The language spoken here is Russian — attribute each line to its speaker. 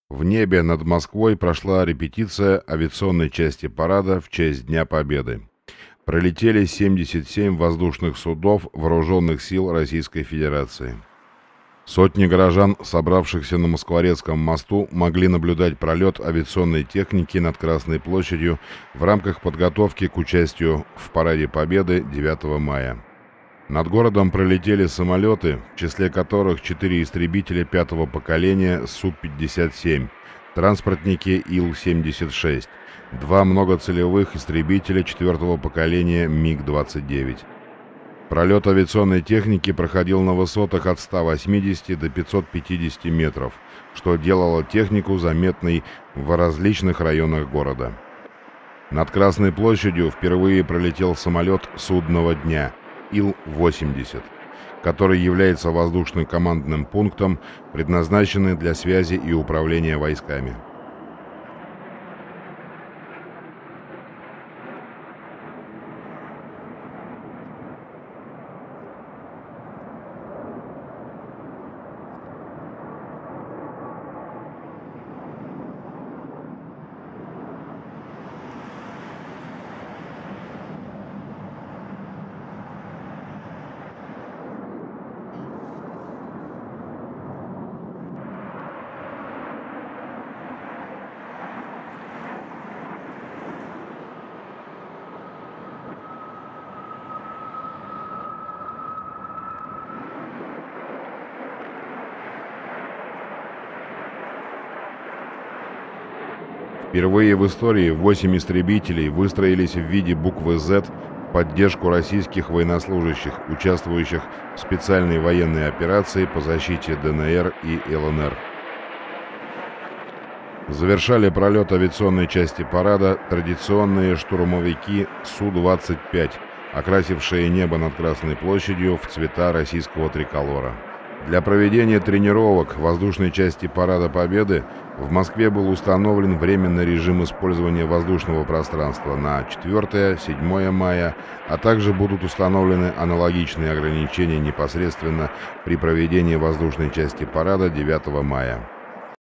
Speaker 1: В небе над Москвой прошла репетиция авиационной части парада в честь Дня Победы. Пролетели 77 воздушных судов Вооруженных сил Российской Федерации. Сотни горожан, собравшихся на Москворецком мосту, могли наблюдать пролет авиационной техники над Красной площадью в рамках подготовки к участию в Параде Победы 9 мая. Над городом пролетели самолеты, в числе которых 4 истребителя 5-го поколения Су-57, транспортники Ил-76, 2 многоцелевых истребителя 4-го поколения МиГ-29. Пролет авиационной техники проходил на высотах от 180 до 550 метров, что делало технику заметной в различных районах города. Над Красной площадью впервые пролетел самолет судного дня Ил-80, который является воздушно-командным пунктом, предназначенный для связи и управления войсками. Впервые в истории 8 истребителей выстроились в виде буквы «З» в поддержку российских военнослужащих, участвующих в специальной военной операции по защите ДНР и ЛНР. Завершали пролет авиационной части парада традиционные штурмовики Су-25, окрасившие небо над Красной площадью в цвета российского триколора. Для проведения тренировок воздушной части Парада Победы в Москве был установлен временный режим использования воздушного пространства на 4-7 мая, а также будут установлены аналогичные ограничения непосредственно при проведении воздушной части парада 9 мая.